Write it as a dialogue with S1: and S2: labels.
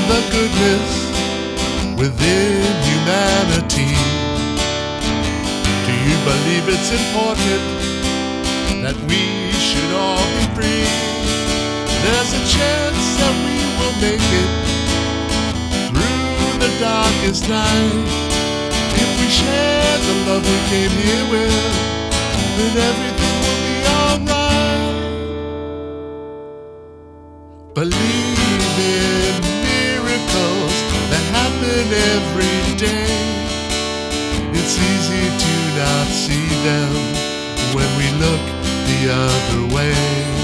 S1: the goodness within humanity. Do you believe it's important that we should all be free? There's a chance that we will make it through the darkest night. If we share the love we came here with, then everything will be alright. Believe in miracles that happen every day. It's easy to not see them when we look the other way.